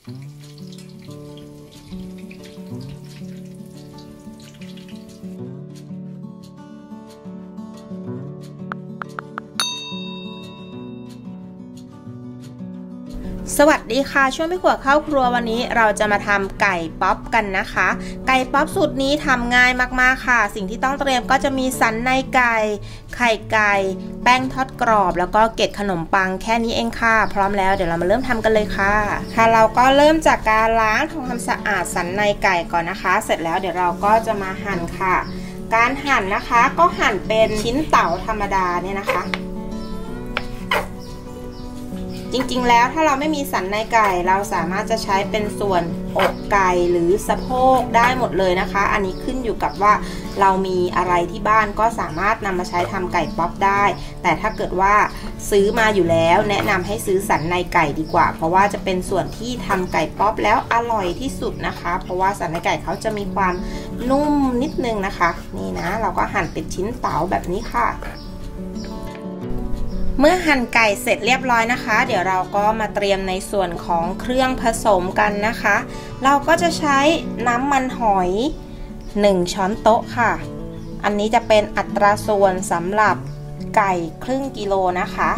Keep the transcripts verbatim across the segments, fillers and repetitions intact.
สวัสดีค่ะช่วงพี่ขวดเข้าครัววันนี้เราจะมาทำไก่ป๊อปกันนะคะไก่ป๊อปสูตรนี้ทำง่ายมากๆค่ะสิ่งที่ต้องเตรียมก็จะมีสันในไก่ไข่ไก่แป้งทอดกรอบแล้วก็เกล็ดขนมปังแค่นี้เองค่ะพร้อมแล้วเดี๋ยวเรามาเริ่มทำกันเลยค่ะค่ะเราก็เริ่มจากการล้างทำความสะอาดสันในไก่ก่อนนะคะเสร็จแล้วเดี๋ยวเราก็จะมาหั่นค่ะการหั่นนะคะก็หั่นเป็นชิ้นเต๋าธรรมดาเนี่ยนะคะจริงๆแล้วถ้าเราไม่มีสันในไก่เราสามารถจะใช้เป็นส่วนอกไก่หรือสะโพกได้หมดเลยนะคะอันนี้ขึ้นอยู่กับว่าเรามีอะไรที่บ้านก็สามารถนำมาใช้ทำไก่ป๊อปได้แต่ถ้าเกิดว่าซื้อมาอยู่แล้วแนะนำให้ซื้อสันในไก่ดีกว่าเพราะว่าจะเป็นส่วนที่ทำไก่ป๊อปแล้วอร่อยที่สุดนะคะเพราะว่าสันในไก่เขาจะมีความนุ่มนิดนึงนะคะนี่นะเราก็หั่นเป็นชิ้นเต๋าแบบนี้ค่ะเมื่อหั่นไก่เสร็จเรียบร้อยนะคะเดี๋ยวเราก็มาเตรียมในส่วนของเครื่องผสมกันนะคะเราก็จะใช้น้ำมันหอยหนึ่งช้อนโต๊ะค่ะอันนี้จะเป็นอัตราส่วนสำหรับไก่ครึ่งกิโลนะคะ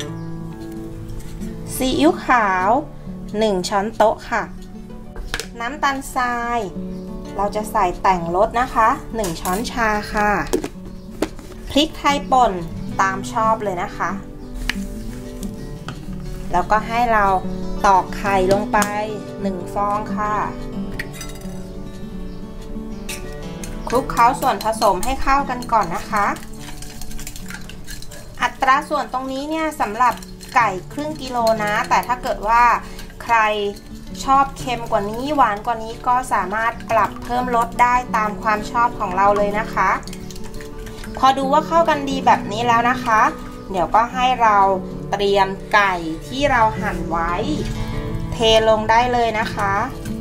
ซีอิ๊วขาวหนึ่งช้อนโต๊ะค่ะน้ำตาลทรายเราจะใส่แต่งรสนะคะหนึ่งช้อนชาค่ะพริกไทยป่นตามชอบเลยนะคะแล้วก็ให้เราตอกไข่ลงไปหนึ่งฟองค่ะคลุกเคล้าส่วนผสมให้เข้ากันก่อนนะคะอัตราส่วนตรงนี้เนี่ยสำหรับไก่ครึ่งกิโลนะแต่ถ้าเกิดว่าใครชอบเค็มกว่านี้หวานกว่านี้ก็สามารถปรับเพิ่มรสได้ตามความชอบของเราเลยนะคะพอดูว่าเข้ากันดีแบบนี้แล้วนะคะเดี๋ยวก็ให้เราเตรียมไก่ที่เราหั่นไว้เทลงได้เลยนะคะ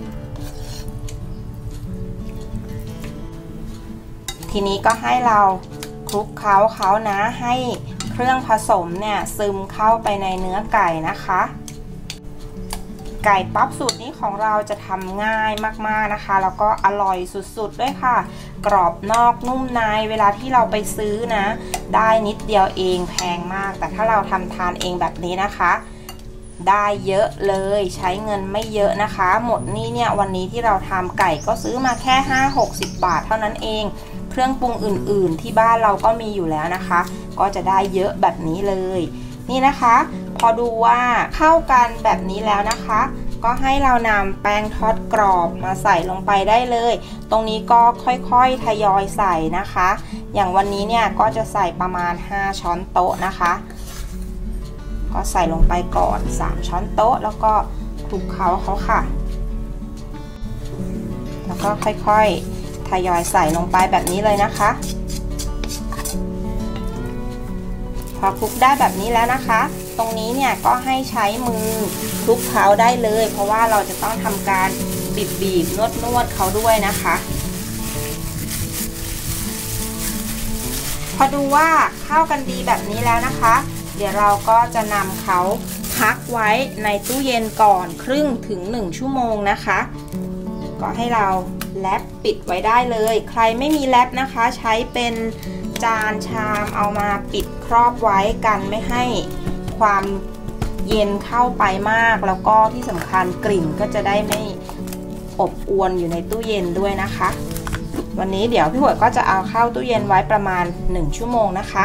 ทีนี้ก็ให้เราคลุกเคล้าเขานะให้เครื่องผสมเนี่ยซึมเข้าไปในเนื้อไก่นะคะไก่ป๊อปสูตรนี้ของเราจะทำง่ายมากๆนะคะแล้วก็อร่อยสุดๆด้วยค่ะกรอบนอกนุ่มในเวลาที่เราไปซื้อนะได้นิดเดียวเองแพงมากแต่ถ้าเราทำทานเองแบบนี้นะคะได้เยอะเลยใช้เงินไม่เยอะนะคะหมดนี่เนี่ยวันนี้ที่เราทำไก่ก็ซื้อมาแค่ ห้าหกสิบบาทเท่านั้นเองเครื่องปรุงอื่นๆที่บ้านเราก็มีอยู่แล้วนะคะก็จะได้เยอะแบบนี้เลยนี่นะคะพอดูว่าเข้ากันแบบนี้แล้วนะคะก็ให้เรานำแป้งทอดกรอบมาใส่ลงไปได้เลยตรงนี้ก็ค่อยๆทยอยใส่นะคะอย่างวันนี้เนี่ยก็จะใส่ประมาณห้าช้อนโต๊ะนะคะก็ใส่ลงไปก่อนสามช้อนโต๊ะแล้วก็คลุกเคล้าเขาค่ะแล้วก็ค่อยๆทยอยใส่ลงไปแบบนี้เลยนะคะพอคลุกได้แบบนี้แล้วนะคะตรงนี้เนี่ยก็ให้ใช้มือคลุกเขาได้เลยเพราะว่าเราจะต้องทำการบีบบีบนวดนวดเขาด้วยนะคะพอดูว่าเข้ากันดีแบบนี้แล้วนะคะเดี๋ยวเราก็จะนำเขาพักไว้ในตู้เย็นก่อนครึ่งถึงหนึ่งชั่วโมงนะคะก็ให้เราแรปปิดไว้ได้เลยใครไม่มีแรปนะคะใช้เป็นจานชามเอามาปิดครอบไว้กันไม่ให้ความเย็นเข้าไปมากแล้วก็ที่สำคัญกลิ่นก็จะได้ไม่อบอวนอยู่ในตู้เย็นด้วยนะคะวันนี้เดี๋ยวพี่หวยก็จะเอาเข้าตู้เย็นไว้ประมาณหนึ่งชั่วโมงนะคะ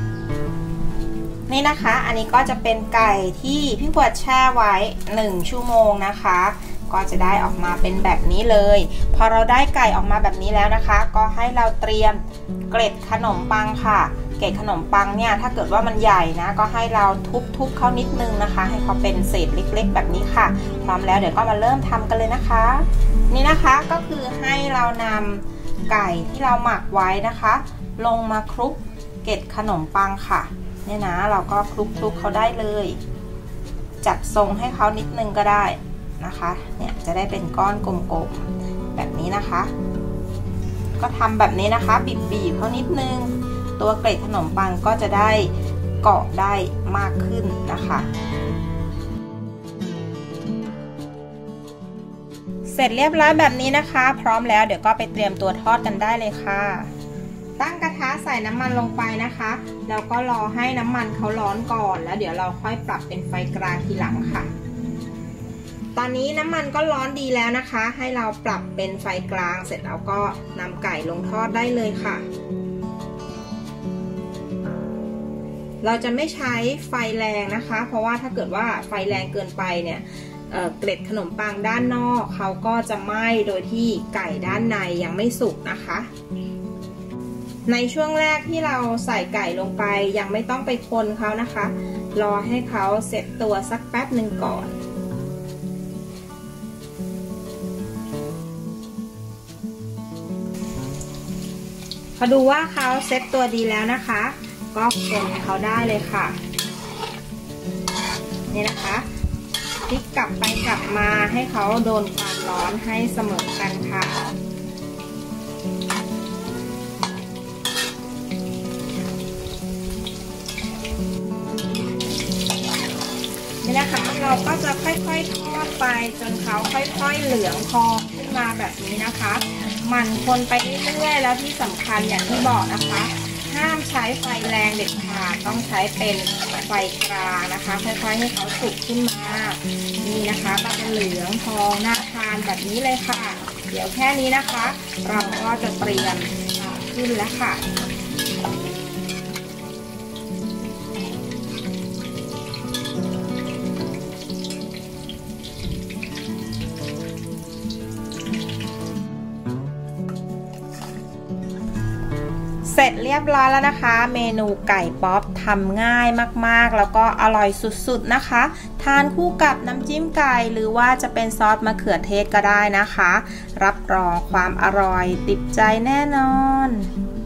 นี่นะคะอันนี้ก็จะเป็นไก่ที่พี่หวยแช่ไว้หนึ่งชั่วโมงนะคะก็จะได้ออกมาเป็นแบบนี้เลยพอเราได้ไก่ออกมาแบบนี้แล้วนะคะก็ให้เราเตรียมเกล็ดขนมปังค่ะเกล็ดขนมปังเนี่ยถ้าเกิดว่ามันใหญ่นะก็ให้เราทุบๆเขานิดนึงนะคะให้เขาเป็นเศษเล็กๆแบบนี้ค่ะพร้อมแล้วเดี๋ยวก็มาเริ่มทำกันเลยนะคะนี่นะคะก็คือให้เรานำไก่ที่เราหมักไว้นะคะลงมาคลุกเกล็ดขนมปังค่ะเนี่ยนะเราก็คลุกๆเขาได้เลยจัดทรงให้เขานิดนึงก็ได้นะคะเนี่ยจะได้เป็นก้อนกลมๆแบบนี้นะคะก็ทำแบบนี้นะคะบีบๆเขานิดนึงตัวเกล็ดขนมปังก็จะได้เกาะได้ ได้ มากขึ้นนะคะนี่นะคะก็คือให้เรานำไก่ที่เราหมักไว้นะคะลงมาคลุกเกล็ดขนมปังค่ะเนี่ยนะเราก็คลุกๆเขาได้เลยจัดทรงให้เขานิดนึงก็ได้นะคะก็ทำแบบนี้นะคะบีบๆเขานิดนึงตัวเกล็ดขนมปังก็จะได้เกาะได้มากขึ้นนะคะเสร็จเรียบร้อยแบบนี้นะคะพร้อมแล้วเดี๋ยวก็ไปเตรียมตัวทอดกันได้เลยค่ะตั้งกระทะใส่น้ำมันลงไปนะคะแล้วก็รอให้น้ำมันเขาร้อนก่อนแล้วเดี๋ยวเราค่อยปรับเป็นไฟกลางทีหลังค่ะตอนนี้น้ำมันก็ร้อนดีแล้วนะคะให้เราปรับเป็นไฟกลางเสร็จแล้วก็นำไก่ลงทอดได้เลยค่ะเราจะไม่ใช้ไฟแรงนะคะเพราะว่าถ้าเกิดว่าไฟแรงเกินไปเนี่ยเอ่อเกล็ดขนมปังด้านนอกเขาก็จะไหม้โดยที่ไก่ด้านในยังไม่สุกนะคะในช่วงแรกที่เราใส่ไก่ลงไปยังไม่ต้องไปคนเขานะคะรอให้เขาเสร็จตัวสักแป๊บหนึ่งก่อนพอดูว่าเขาเซ็ตตัวดีแล้วนะคะก็คนเขาได้เลยค่ะนี่นะคะพลิกกลับไปกลับมาให้เขาโดนความร้อนให้เสมอกันค่ะนี่นะคะเราก็จะค่อยๆทอดไปจนเขาค่อยๆเหลืองทองขึ้นมาแบบนี้นะคะหมั่นคนไปเรื่อยๆแล้วที่สำคัญอย่างที่บอกนะคะห้ามใช้ไฟแรงเด็ดขาดต้องใช้เป็นไฟกลางนะคะค่อยๆให้เขาสุกขึ้นมานี่นะคะก็จะเหลืองทองน่าทานแบบนี้เลยค่ะเดี๋ยวแค่นี้นะคะเราก็จะเตรียมขึ้นแล้วค่ะเสร็จเรียบร้อยแล้วนะคะเมนูไก่ป๊อปทำง่ายมากๆแล้วก็อร่อยสุดๆนะคะทานคู่กับน้ำจิ้มไก่หรือว่าจะเป็นซอสมะเขือเทศก็ได้นะคะรับรองความอร่อยติดใจแน่นอน